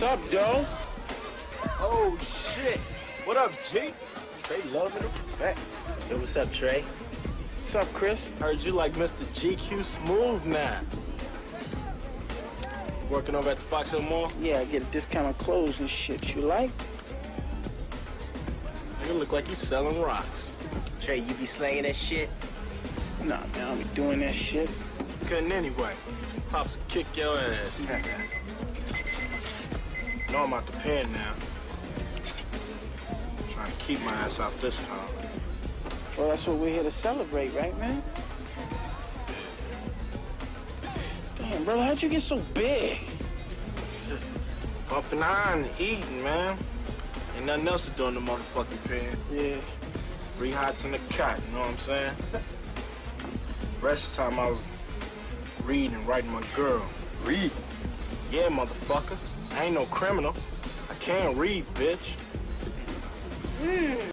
Sup, Doe? Oh, shit. What up, G? Trey loving the perfect. Yo, what's up, Trey? Sup, Chris? Heard you like Mr. GQ Smooth now. Working over at the Fox Hill Mall? Yeah, I get a discount on clothes and shit. You like? Nigga look like you selling rocks. Trey, you be slanging that shit? Nah, man, I don't be doing that shit. Couldn't anyway. Pops will kick your ass. Know I'm out the pen now. Trying to keep my ass out this time. Well, that's what we're here to celebrate, right, man? Damn, brother, how'd you get so big? Bumping iron and eating, man. Ain't nothing else to do in the motherfucking pen. Yeah. 3 hots in the cot, you know what I'm saying? Rest of the time I was reading and writing my girl. Read. Yeah, motherfucker. I ain't no criminal. I can't read, bitch.